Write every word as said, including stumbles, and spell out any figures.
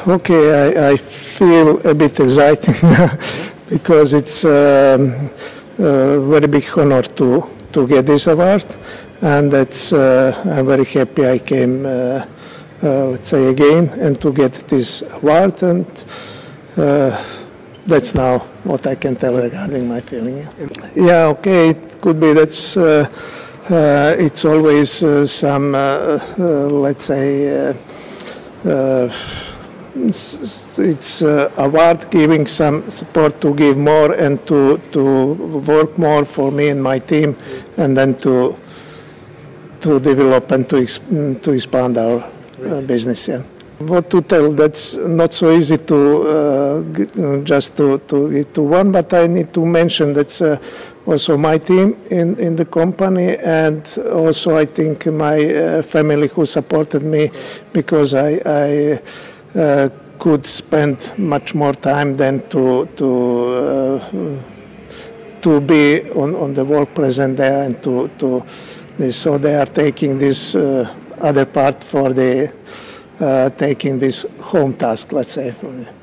Okay, I, I feel a bit exciting because it's um, a very big honor to, to get this award, and it's, uh, I'm very happy I came, uh, uh, let's say, again, and to get this award, and uh, that's now what I can tell regarding my feeling. Yeah, okay, it could be that's, uh, uh, it's always uh, some, uh, uh, let's say, uh, uh, it's, it's uh, award giving some support to give more and to, to work more for me and my team, and then to, to develop and to, to expand our uh, business. Yeah. What to tell, that's not so easy to uh, just to, to get to one, but I need to mention that's uh, also my team in, in the company, and also I think my uh, family who supported me, because I, I uh, could spend much more time than to, to, uh, to be on, on the work present there, and to, to this, so they are taking this uh, other part for the Uh, taking this home task, let's say.